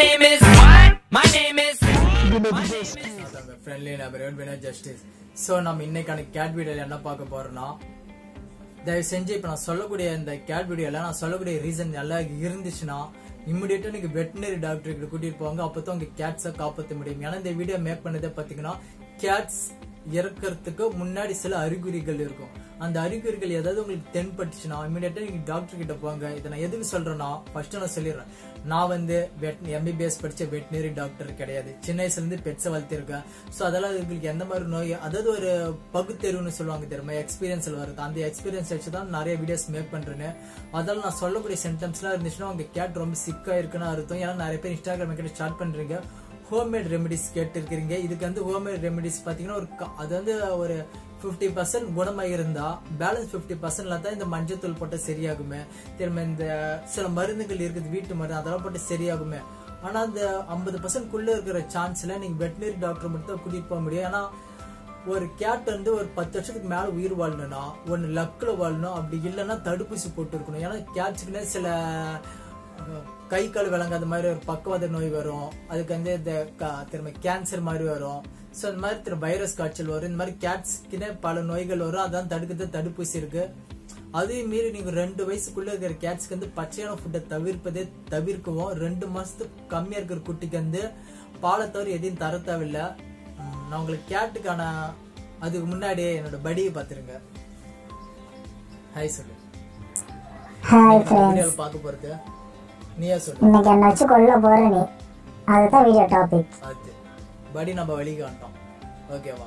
name is what? My name is friendly neighborhood winner justice. So நம்ம இன்னைக்கான gate வீடியோல என்ன பார்க்க போறோம்னா, தயவு செஞ்சு இப்ப நான் சொல்லக்கூடிய இந்த கேட் வீடியோல நான் சொல்லக்கூடிய ரீசன் எல்லாம் இருந்துச்சுன்னா இமிடியேட்டா நீங்க வெட்டினரி டாக்டர் கிட்ட கூட்டிட்டு போவாங்க. அப்பதான் உங்க கேட்ஸை காப்பாற்ற முடியும். ஏன்னா இந்த வீடியோ மேக் பண்ணதே பாத்தீங்கன்னா கேட்ஸ் இறக்கிறதுக்கு முன்னாடி சில அறிகுறிகள் இருக்கும். அந்த அறிகுறிகள் ஏதாவது உங்களுக்கு தென்பட்டுச்சுன்னா இமீடியட்டா நீங்க டாக்டர் கிட்ட போங்க. இதை நான் எதுக்கு சொல்றேன்னா, ஃபர்ஸ்ட் நான் சொல்லிடுறேன், நான் வந்து MBBS படிச்ச வெட்டினரி டாக்டர் கிடையாது. சின்ன வயசுல இருந்து பெட்ஸை வளர்த்திருக்கேன். ஸோ அதெல்லாம் உங்களுக்கு எந்த மாதிரி நோய், அதாவது ஒரு பகுத்தறிவுன்னு சொல்லுவாங்க தெரியுமா, எக்ஸ்பீரியன்ஸ்ல வருது. அந்த எக்ஸ்பீரியன்ஸ் வச்சுதான் நிறைய வீடியோஸ் மேக் பண்றேன்னு. அதெல்லாம் நான் சொல்லக்கூடிய சென்டென்ஸ்லாம் இருந்துச்சுன்னா உங்க கேட் ரொம்ப சிக்கா இருக்குன்னு அர்த்தம். ஏன்னா நிறைய பேர் இன்ஸ்டாகிராம் கிட்ட ஸ்டார்ட் பண்றீங்க, ஹோம்மேட் ரெமெடிஸ் கேட்டு இருக்கிறீங்க. இதுக்கு வந்து ஹோம்மேட் ரெமெடிஸ் பாத்தீங்கன்னா அது வந்து ஒரு 50% குணமாக இருந்தா பேலன்ஸ் 50%ல தான் இந்த மஞ்சத்தூள் போட்டு சரியாகுமே. திரும்ப இந்த சில மருந்துகள் இருக்குது, வீட்டு மருந்து, அதெல்லாம் போட்டு சரியாகுமே. ஆனா அந்த 50%குள்ள இருக்கிற சான்ஸ்ல நீங்க வெட்டினரி டாக்டர் மட்டும் தான் கூட்டிட்டு போக முடியும். ஏன்னா ஒரு கேட் வந்து ஒரு 10 வருஷத்துக்கு மேல உயிர் வாழணும்னா ஒன்னு லக்குல வாழணும், அப்படி இல்லைன்னா தடுப்பூசி போட்டு இருக்கணும். ஏன்னா கேட்ஸுக்குன்னு சில கை கால் விளங்காத மாதிரி ஒரு பக்கவாத நோய் வரும். அதுக்கு வந்து இந்த திரும்ப கேன்சர் மாதிரி வரும். ஸோ இந்த மாதிரி திரும்ப வைரஸ் காய்ச்சல் வரும். இந்த மாதிரி கேட்ஸ்க்குன்னு பல நோய்கள் வரும். அதான் தடுக்கிறது தடுப்பூசி இருக்கு. அதையும் மீறி நீங்க 2 வயசுக்குள்ள இருக்கிற கேட்ஸ்க்கு வந்து பச்சையான ஃபுட்டை தவிர்க்கவும் 2 மாசத்துக்கு கம்மியா இருக்கிற குட்டிக்கு வந்து பாலை தவிர எதையும் தர தேவையில்லை. நான் உங்களுக்கு கேட்டுக்கான அதுக்கு முன்னாடியே என்னோட படியை பாத்துருங்க. ஹாய் சொல்லு. வீடியோல பார்க்க போறது நீயா சொல்லு. இன்னைக்கு என்ன வச்சு கொல்ல போற நீ, அதுதான் வீடியோ டாபிக். அது படி நம்ம வழி காட்டோம். ஓகேவா?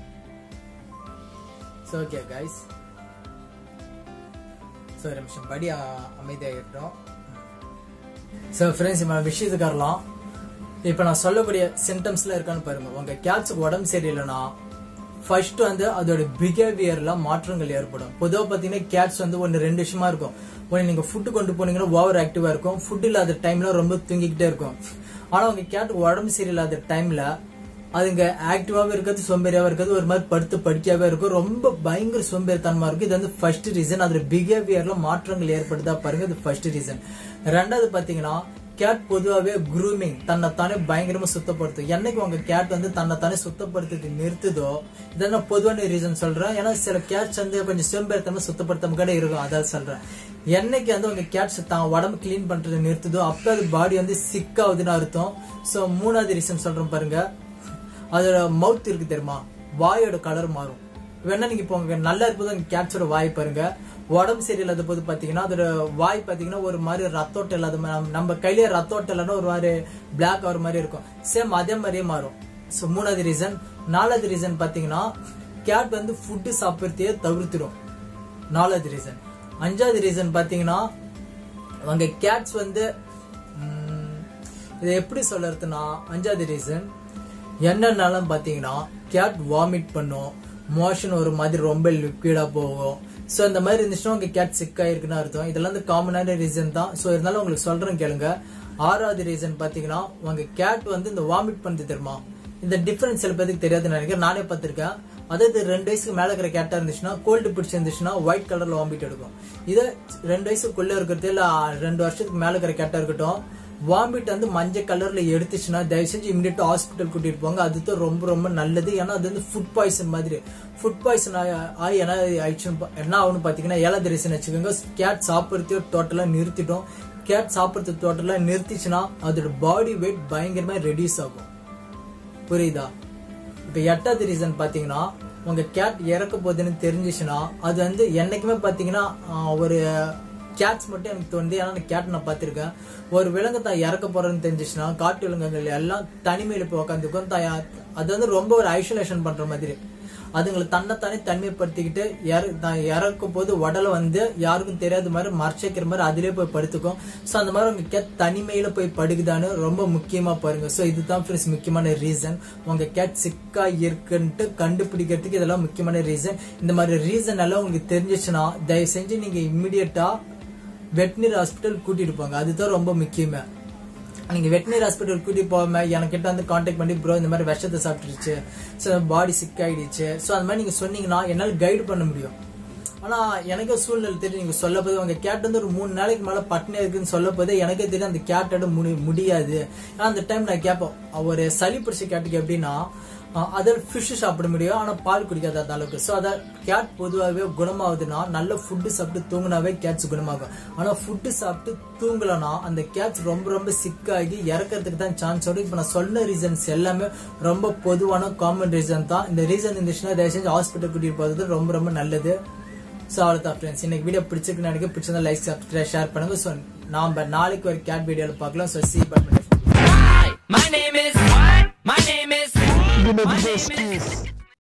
சோ ஓகே गाइस, சோ ஒரு நிமிஷம் படி அமைதியா இருக்கட்டும். சோ फ्रेंड्स, நம்ம விஷயத்துக்கு வரலாம். இப்போ நான் சொல்லக்கூடிய சிம்டம்ஸ்ல இருக்கான்னு பாருங்க. உங்க கேட்ஸுக்கு உடம்பு சரியில்லைன்னா ஃபர்ஸ்ட் வந்து அதோட பிஹேவியர்ல மாற்றங்கள் ஏற்படும். பொதுவாக பாத்தீங்கன்னா கேட்ஸ் வந்து 1-2 விஷயமா இருக்கும். ஒன்னு நீங்க ஃபுட்டு கொண்டு போனீங்கன்னா ஓவர் ஆக்டிவா இருக்கும். ஃபுட் இல்லாத டைம்ல ரொம்ப தூங்கிக்கிட்டே இருக்கும். ஆனா உங்க கேட்டுக்கு உடம்பு சரியில்லாத டைம்ல அதுங்க ஆக்டிவாவே இருக்காது, சோம்பேறியாவே இருக்காது, ஒரு மாதிரி படுத்து படிக்காவே இருக்கும், ரொம்ப பயங்கர சோம்பேறித்தனமா இருக்கும். இது வந்து ஃபர்ஸ்ட் ரீசன். அதோட பிஹேவியர்ல மாற்றங்கள் ஏற்படுதா பாருங்க, இது ஃபர்ஸ்ட் ரீசன். ரெண்டாவது பாத்தீங்கன்னா கேட் பொதுவாகவே குரூமிங், தன்னைத்தானே பயங்கரமா சுத்தப்படுத்தும். என்னைக்கு உங்க கேட் வந்து தன்னைத்தானே சுத்தப்படுத்துறது நிறுத்துதோ, இதெல்லாம் பொதுவான ரீசன் சொல்றேன். ஏன்னா சில கேட்ஸ் வந்து கொஞ்சம் சோம்பேறித்தனமா சுத்தப்படுத்தாம கூட இருக்கும், அதான் சொல்றேன். என்னைக்கு வந்து உங்க கேட்ஸ் தான் உடம்பு கிளீன் பண்றது நிறுத்துதோ அப்ப அது பாடி வந்து சிக் ஆகுதுன்னு அர்த்தம். சோ மூணாவது ரீசன் சொல்றேன் பாருங்க, அதோட மவுத் இருக்கு தெரியுமா, வாயோட கலர் மாறும். வேணா நீங்க இப்போ உங்க நல்லா இருக்கும்போது உங்க கேட்ஸோட வாய் பாருங்க, உடம்பு சரியில்லாத போது பாத்தீங்கன்னா அதோட வாய் பாத்தீங்கன்னா ஒரு மாதிரி ரத்தோட்டம் இல்லாத மாதிரி, நம்ம கையிலேயே ரத்தோட்டம் இல்லைன்னா ஒரு மாதிரி பிளாக் ஆகிற மாதிரி இருக்கும். சேம் அதே மாதிரியே மாறும். சோ மூணாவது ரீசன். நாலாவது ரீசன் பாத்தீங்கன்னா கேட் வந்து ஃபுட்டு சாப்பிடுறதையே தவிர்த்துடும். நாலாவது ரீசன். அஞ்சாவது ரீசன் பாத்தீங்கன்னா உங்க கேட்ஸ் வந்து இதை எப்படி சொல்றதுன்னா, அஞ்சாவது ரீசன் என்னன்னாலும் பாத்தீங்கன்னா கேட் வாமிட் பண்ணும், மோஷன் ஒரு மாதிரி ரொம்ப லிக்விடா போகும். சோ இந்த மாதிரி இருந்துச்சுன்னா உங்க கேட் சிக்கா இருக்குன்னு அர்த்தம். இதெல்லாம் வந்து காமனான ரீசன் தான். சோ இருந்தாலும் உங்களுக்கு சொல்றேன் கேளுங்க. ஆறாவது ரீசன் பாத்தீங்கன்னா உங்க கேட் வந்து இந்த வாமிட் பண்ணது தெரியுமா, இந்த டிஃபரன்ஸ் சில பேருக்கு தெரியாதுன்னு நினைக்கிறேன், நானே பார்த்திருக்கேன். அதாவது 2 வயசுக்கு மேல இருக்கிற கேட்டா இருந்துச்சுன்னா கோல்டு பிடிச்சிருந்துச்சுன்னா ஒயிட் கலர்ல வாமிட் எடுக்கும். இது 2 வயசுக்குள்ள இருக்கிறது இல்ல 2 வருஷத்துக்கு மேல இருக்கிற கேட்டா இருக்கட்டும், வாமிட் வந்து மஞ்சள் கலர்ல எடுத்துச்சுன்னா தயவு செஞ்சு இமிடியேட்டா ஹாஸ்பிட்டல் கூட்டிட்டு போங்க. அதுதான் ரொம்ப ரொம்ப நல்லது. ஏன்னா அது வந்து ஃபுட் பாய்சன் மாதிரி. ஃபுட் பாய்சன் ஆகி என்ன ஆகும்னு பாத்தீங்கன்னா 7வது ரீசன் வச்சுக்கோங்க, கேட் சாப்பிடுறதையோ டோட்டலா நிறுத்திட்டோம். கேட் சாப்பிடுறது டோட்டலா நிறுத்திச்சுன்னா அதோட பாடி வெயிட் பயங்கரமா ரெடியூஸ் ஆகும். புரியுதா? இப்ப 8வது ரீசன் பாத்தீங்கன்னா உங்க கேட் இறக்க போகுதுன்னு தெரிஞ்சிச்சுன்னா, அது வந்து என்னைக்குமே பாத்தீங்கன்னா ஒரு கேட்ஸ் மட்டும் எனக்கு தோணுது, ஏன்னா கேட் நான் பாத்திருக்கேன், ஒரு விலங்கு தான் இறக்க போறதுன்னு தெரிஞ்சிச்சுன்னா காட்டு விலங்குகள் எல்லாம் தனிமையில போய் உட்காந்துக்கும். அது வந்து ரொம்ப ஒரு ஐசோலேஷன் பண்ற மாதிரி, அதுங்களை தன்னைத்தானே தனிமைப்படுத்திக்கிட்டு இறக்கும் போது உடலை வந்து யாருக்கும் தெரியாத மாதிரி மறைச்சிக்கிற மாதிரி அதிலே போய் படுத்துக்கும். சோ அந்த மாதிரி உங்க கேட் தனிமையில போய் படுக்குதான்னு ரொம்ப முக்கியமா பாருங்க. சோ இதுதான் ஃப்ரெண்ட்ஸ் முக்கியமான ரீசன். உங்க கேட் சிக்கா இருக்குன்ட்டு கண்டுபிடிக்கிறதுக்கு இதெல்லாம் முக்கியமான ரீசன். இந்த மாதிரி ரீசன் எல்லாம் உங்களுக்கு தெரிஞ்சிச்சுன்னா தயவு செஞ்சு நீங்க இம்மிடியட்டா வெட்டினரி ஹாஸ்பிட்டல் கூட்டிட்டு போங்க. அதுதான் ரொம்ப முக்கியமே. நீங்க வெட்டினரி ஹாஸ்பிட்டல் கூட்டிட்டு போகாம என்கிட்ட வந்து கான்டாக்ட் பண்ணி ப்ரோ இந்த மாதிரி விஷத்தை சாப்பிட்டுருச்சு, பாடி சிக் ஆயிடுச்சு, சோ அந்த மாதிரி நீங்க சொன்னீங்கன்னா என்னால கைடு பண்ண முடியும். ஆனா எனக்கே சூழ்நிலை தெரியும் நீங்க சொல்ல போது உங்க கேட் வந்து ஒரு 3 நாளைக்கு மேல பட்டினி இருக்குன்னு சொல்ல போது எனக்கே தெரியும் அந்த கேட்டோட முடியாது. ஏன்னா அந்த டைம் நான் கேட்பேன் ஒரு சளி பிடிச்ச கேட்டுக்கு எப்படின்னா அதில் ஃபிஷ் சாப்பிட முடியும் ஆனா பால் குடிக்காத அந்த அளவுக்கு. ஸோ அதை கேட் பொதுவாகவே குணமாகுதுன்னா நல்ல ஃபுட்டு சாப்பிட்டு தூங்கினாவே கேட்ஸ் குணமாகும். ஆனா ஃபுட்டு சாப்பிட்டு தூங்கலன்னா அந்த கேட்ஸ் ரொம்ப சிக்காகி இறக்கிறதுக்கு தான் சான்ஸ் வரும். இப்போ நான் சொன்ன ரீசன்ஸ் எல்லாமே ரொம்ப பொதுவான காமன் ரீசன் தான். இந்த ரீசன் இருந்துச்சுன்னா தயவு செஞ்சு ஹாஸ்பிட்டல் கூட்டிட்டு போகிறது ரொம்ப நல்லது. ஸோ அவ்வளோதான் ஃப்ரெண்ட்ஸ், இன்னைக்கு வீடியோ பிடிச்சிருக்குன்னு நினைக்க பிடிச்சிருந்தா லைக் சப்ஸ்கிரைப் ஷேர் பண்ணுங்க. ஸோ நாம நாளைக்கு ஒரு கேட் வீடியோவில் பார்க்கலாம். So see you. My name is